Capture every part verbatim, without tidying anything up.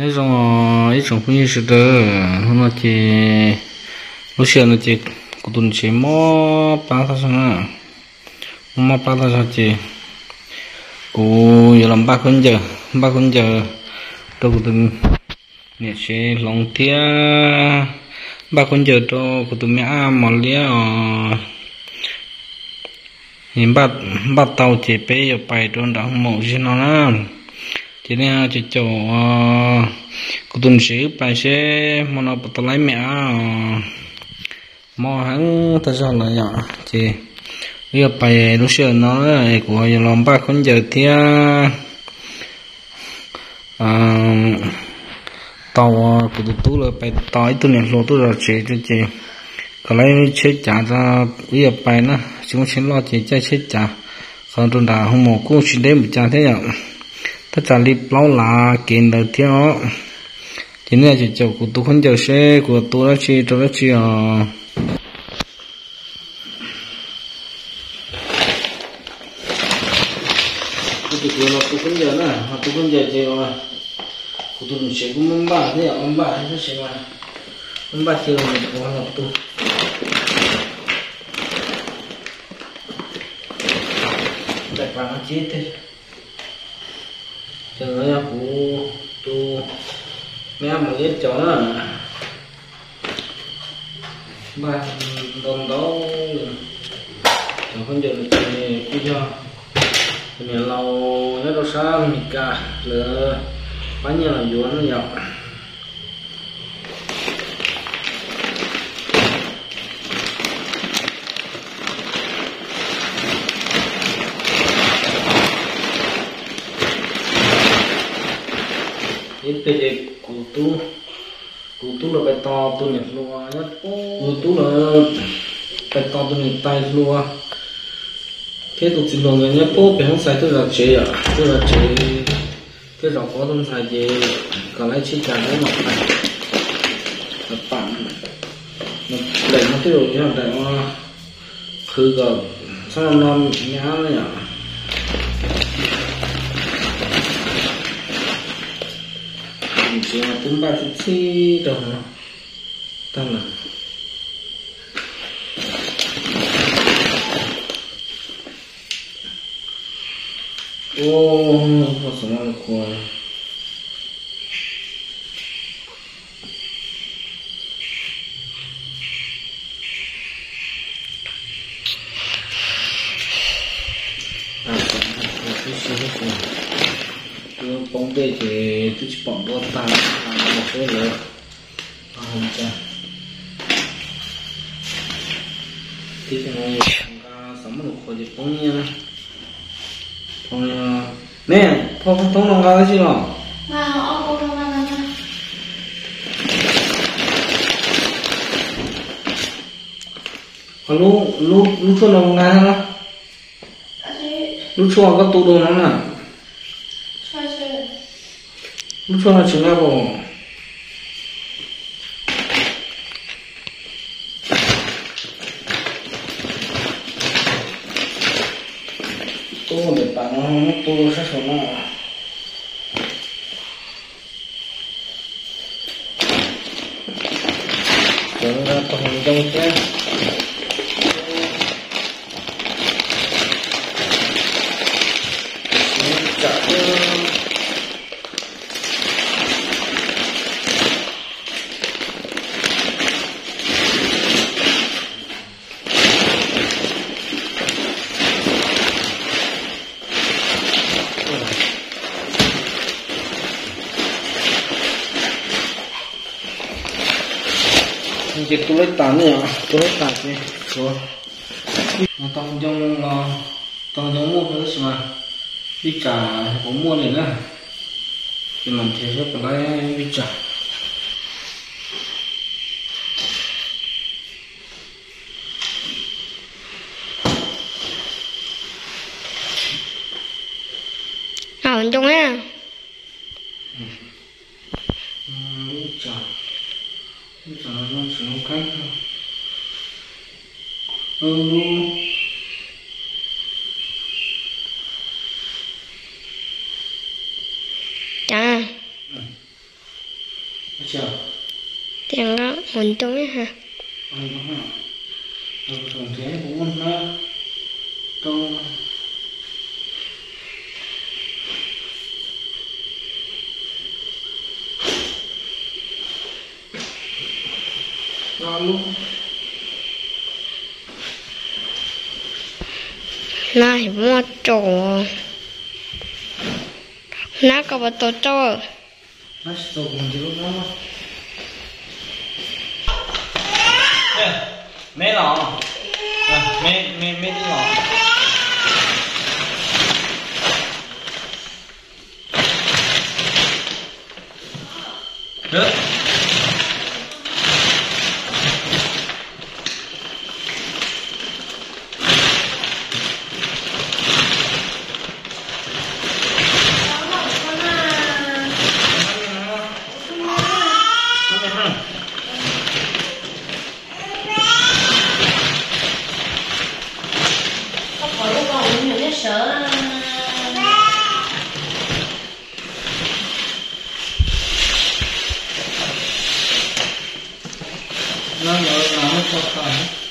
mấy trong ít trong cũng như sự đó nó chỉ lúc xưa nó chỉ của tuần chỉ mò ba tháng sana mò ba tháng sao chỉ của giờ làm ba con giờ ba con giờ đâu của tuần nè sẽ lòng thia ba con giờ đâu của tuần mẹ mò lia nhìn bắt bắt tàu chỉ bé giờ bay trong đó mổ gì nó nè chỉ nên chỉ cho cô tuần sĩ bài sẽ mà nó bắt lấy mẹ mà hắn ta sao lại nhở chỉ bây giờ bài lúc xưa nó của giờ làm ba con giờ thì tàu của tụi tôi là bài tỏi tôi nhận lô tôi là chỉ cho chỉ còn lấy chết trả ra bây giờ bài nó chúng xin lo chỉ chơi chết trả còn tuần nào không một cô chỉ đến một trả thế nhở tất cả lip lâu là kiện đầu theo chỉ nên chỉ chụp của tôi không chờ xe của tôi đã chi tôi đã chi à tôi tôi là tôi không giờ nữa tôi không giờ chơi mà của tôi sẽ cũng muốn ba thế à muốn ba thế sẽ mà muốn ba chơi mà cũng không học tôi đại bàng nó chết thế cho nó của tôi mấy em một ít chó nữa ba đồng đó chẳng không được thì cứ cho mình lâu nhất đâu sao mình cả lỡ bánh như là vốn nó nhậu ít cái gì cụ tú cụ tú là bài to tôi nhặt luôn nhất cụ tú là bài to tôi nhặt tay luôn thế tôi chỉ luôn người nhớ bố bị không sai tôi là chế à tôi là chế cái rau có tôi xài gì còn lại chỉ cả cái mặt này là bằng nó đẩy nó cái đồ như là đẩy nó khử gờ sao nó nhá nó nhở chỉ là cũng ba chút xí đâu nó tăng là ô có什么锅啊这是什么这个帮背的就去帮多大我回来啊你这这些我看什么都可以帮你了nè, phong phong thông đồng cái gì đó? Mà họ không thông đồng cái gì? Còn lúc lúc lúc cho đồng cái hả? Lúc cho cái tủ đồ nó nè. Lúc cho là chỉ là bộ. Tôi để bạn nó tôi sẽ sống nó chúng ta còn trong cái chỉ tôi lấy tán này à, tôi lấy tán này, rồi, nó tông trong tông trong mua cái gì mà, đi trả cũng mua này nữa, thì mình chỉ sẽ phải lấy đi trả. À bên trong á. Đi trả. Bây giờ nó sử dụng cách ừ. Chà. Ừ. chào tiền đó ổn chung ấy hả anh có hả tôi thường thế cũng nó tôi luôn này mua chỗ nó có một tổ cho nó sẽ tổ cùng chứ lúc đó mẹ lọ mẹ mẹ mẹ đi lọ được nó nhớ nó cho phải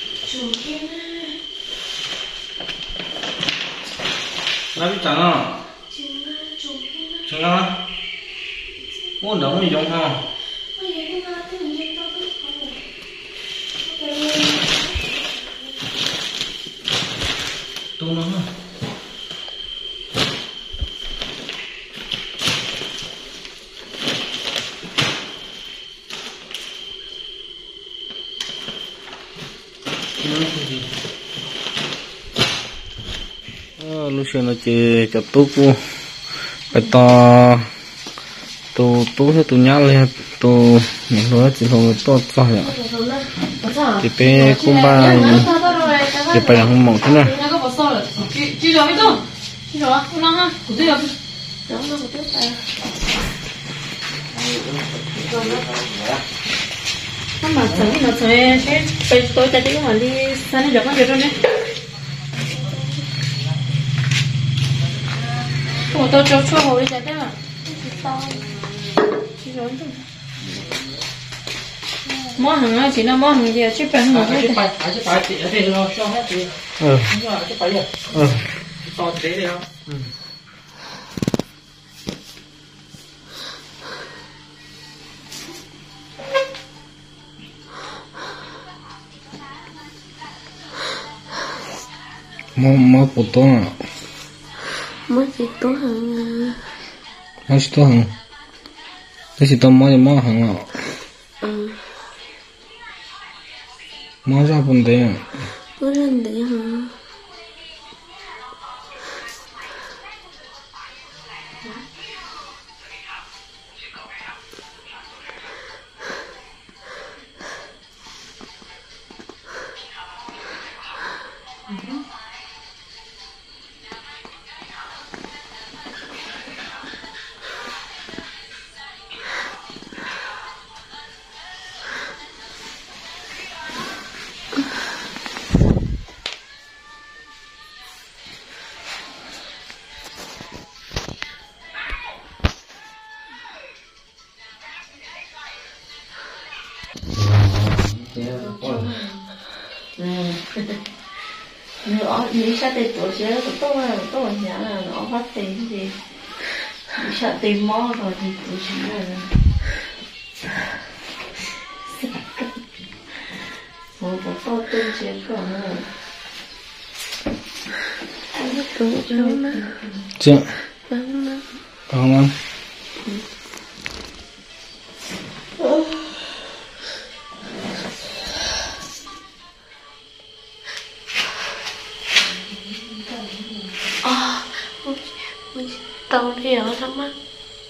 nó biết chẳng à chẳng à muốn đóng gì giống không tôi nó lúc xưa nó chỉ chụp tú cu phải to tú tú theo tú nhá lên tú những đứa chỉ không tốt sao vậy thì bé cũng ba thì phải không mỏng thế nào mà chẳng nó chơi cái bây tôi tại cái mà đi sang đi được bao nhiêu rồi đấy ủa tôi cho cho hồi chạy đấy mà mỏ hàng chỉ là mỏ hàng gì chứ phải không cái bài cái bài thì ở đây nó cho hết thì ừ cái bài gì ừ to thế đi không ừ mỏ mỏ bột to à mới chỉ tốt hơn mỏ chỉ to hơn cái gì to mỏ thì mỏ hơn à ừ mỏ ra bún đấy à bún lên đấy hả nữa đi sát tiền tổ chức của tôi là tôi là nhà là nó phát tiền gì đi sát tiền mò rồi thì tổ chức là một cái tôi tuyên chiến của nó chưa không ăn tao thì ở lắm á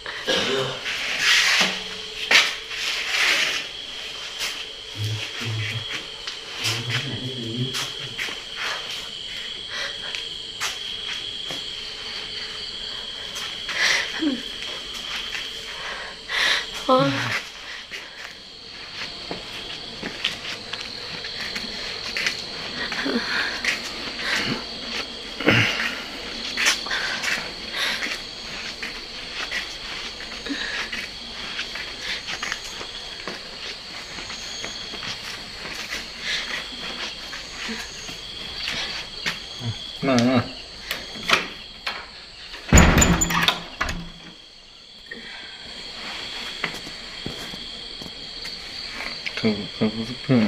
Ôi. thử thử giúp nữa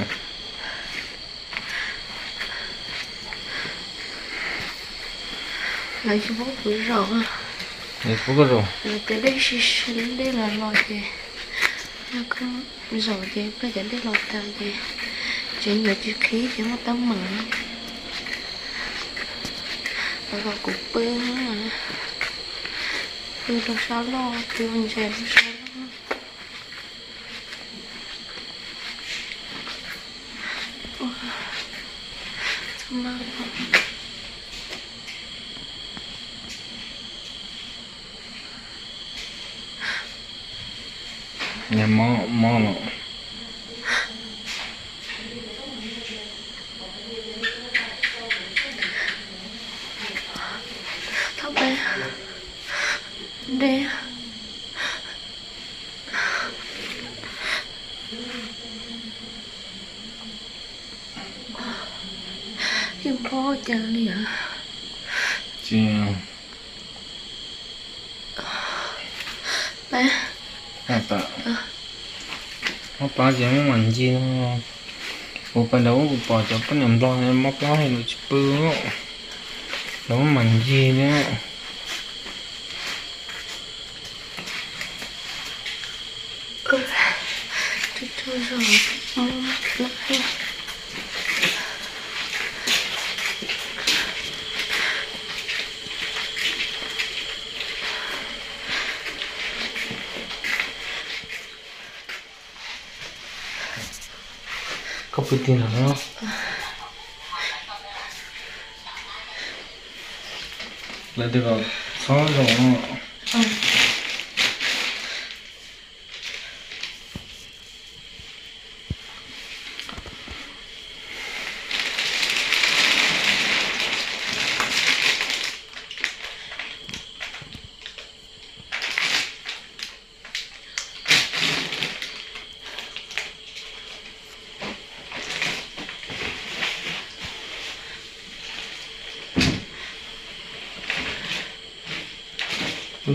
lấy cho bố cứ rõ để phút cái rồi tới đây xí xí đây là lọt gì nó cứ rồi thì bây giờ đây lọt tao gì chỉ nhiều chữ khí chỉ một tấm mở và vào cục bơ nữa bơ đâu sao lo bơ mình sẽ đâu sao lo mà nhà mò mò nó thóc đây đây cái bó chân đi hả chị ba à ta nó ba chị muốn mình chi nó bộ ban đầu bộ bỏ cho cái nằm lo em móc lo hay nó chụp bự nó mình chi nữa ừ tôi thôi rồi không lại có bị tiền hả lại được rồi sáu rồi ừ. Ừ.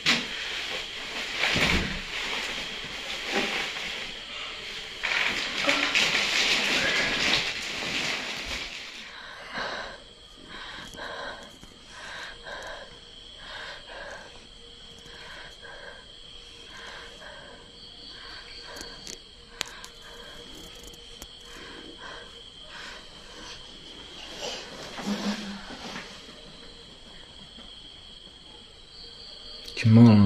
Chỉ mong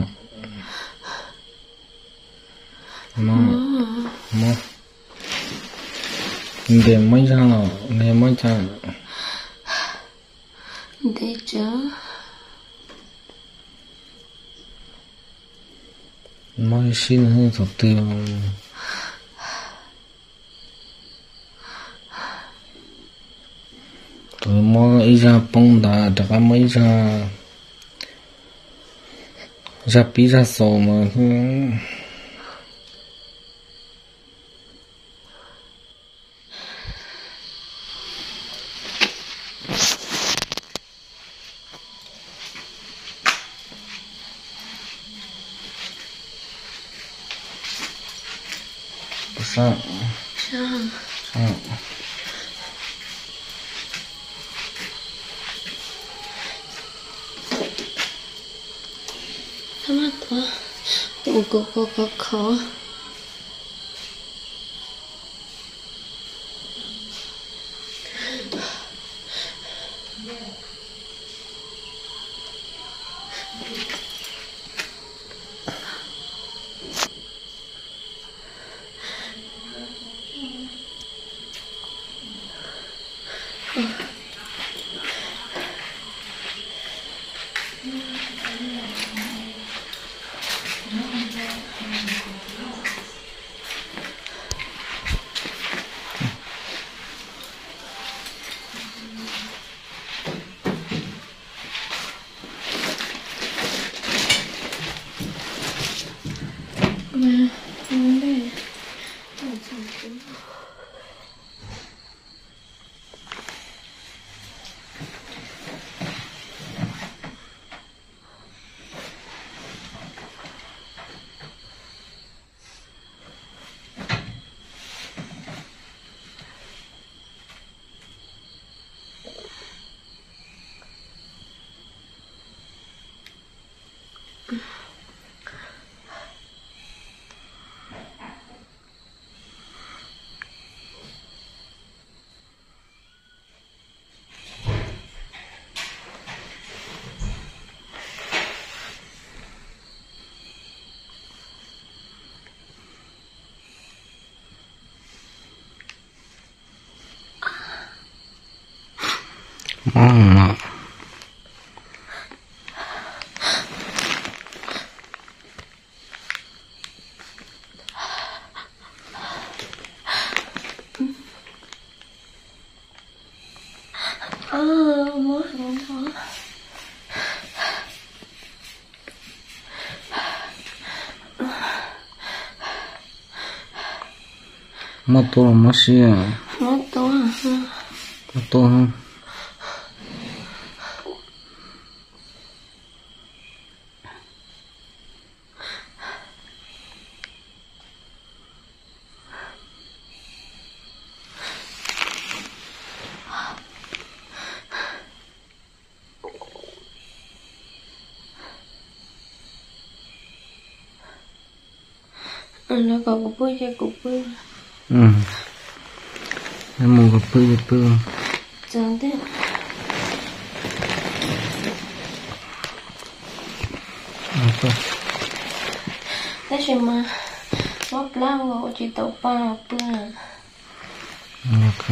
mong mong để mấy ra là để mấy ra để chứ mấy xin hơn thật tiêu tụi mỗi ý ra bông đá đặc mấy ra ra bí ra sầu mà sao sao sao sao mắt quá ủa cô cô cô khó mà không đây Mama. À, mất rồi thôi. Mất to là mất xí à? Mất to hả? Mất to không? Nó còn cục bươi cho cục bươi. Ừ. Em muốn gặp bươi gặp bươi. Chẳng thế. Ok. Thế chứ mà ngóp lao ngộ chỉ tàu ba bươi. Ok.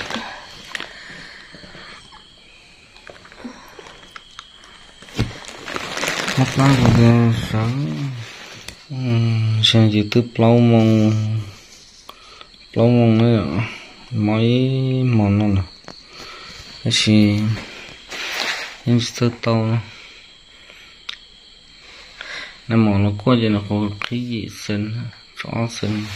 Mất lắm rồi sáng. Xem chỉ từ plau mong plau mong nữa mấy món nữa cái gì những thứ tao nên món nó qua giờ nó có cái gì xin cho xin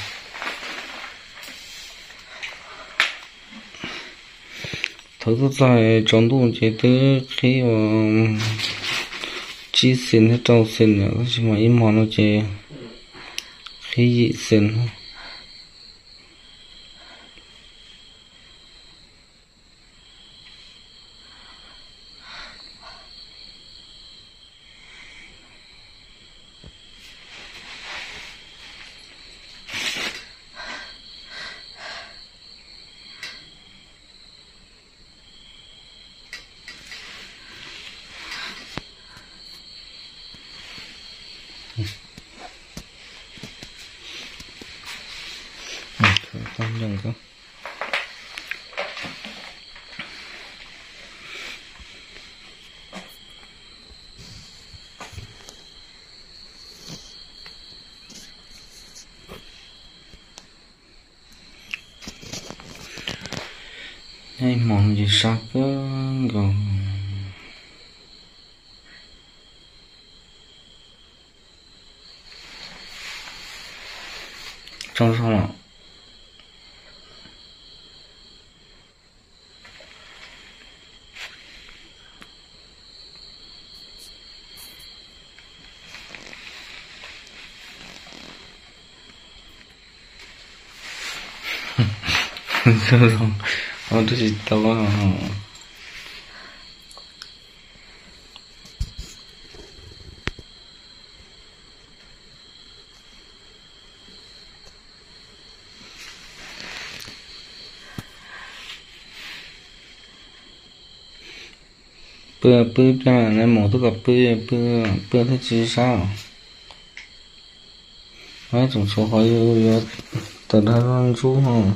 thôi tôi tại chọn đủ chế tới khi mà chỉ xin hết trâu xin nữa chỉ mà ít món nó chế khi gì xin không đừng có đây món gì sắc rồi trong sao nào không không tôi chỉ tao có bữa bữa cái này một tôi gặp bữa bữa bữa thế chứ sao mấy tổng số hỏi từ đó ăn xuống không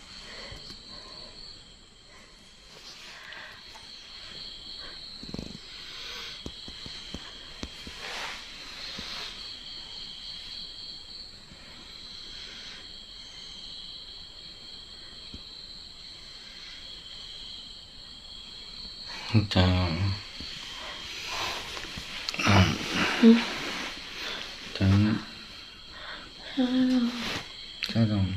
chào Ừ. chào chào rồi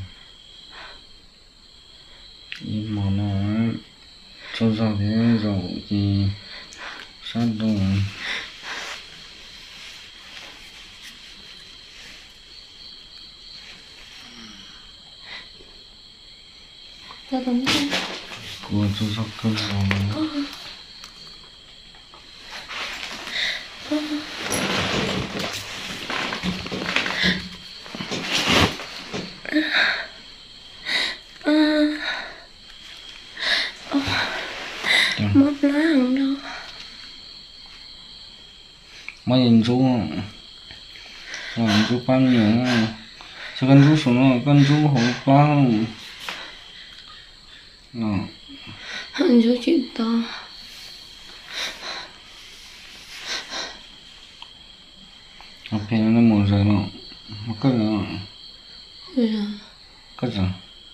nhưng mà nó cho ra thế rồi thì sát rồi Ra đúng không? của cho ra cơm rồi à, mất lá không đâu mấy nhìn chú rồi chú bán nhiều cho con chú xuống rồi con chú hổ bán nó anh chú chuyện to học thì nó một giờ nó nó cất rồi bây giờ cất rồi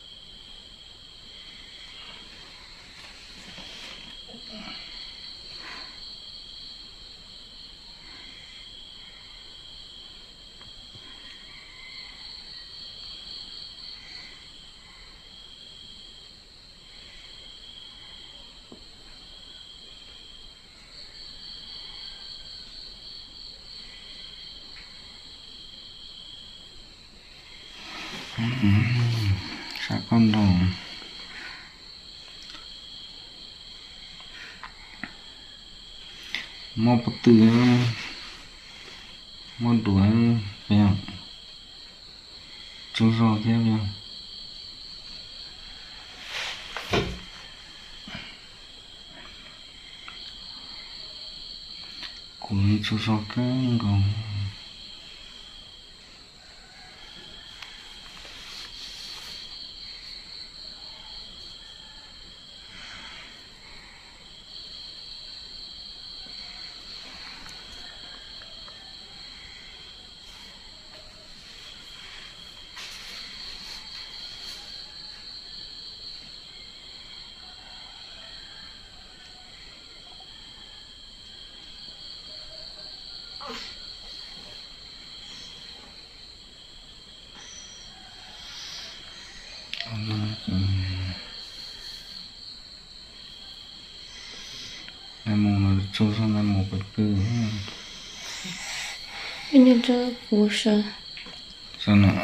sao con rồi mau bắt từ mau đuổi phải không chú rồi theo nhau cuối chú rồi cái còn em muốn là cho sang em một cái tư anh nhận cho bố sợ sao nào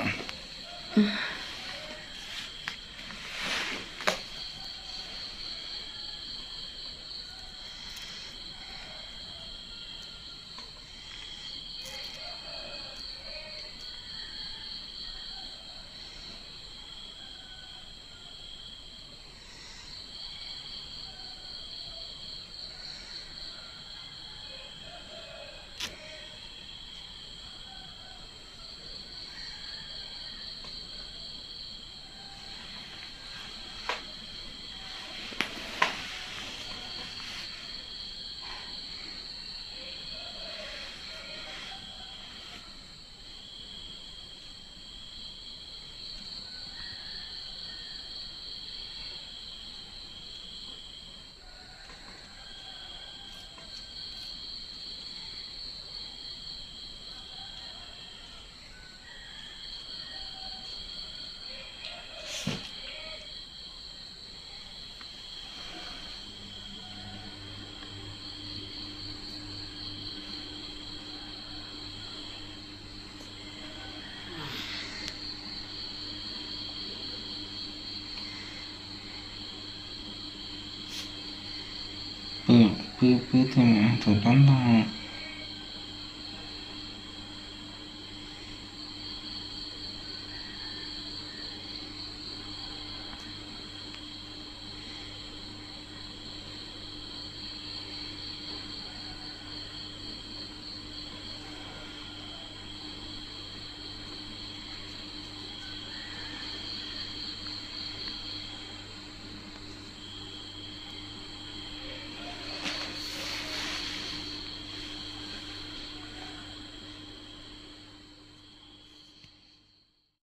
bữa bữa bữa thì mẹ thử tắm thôi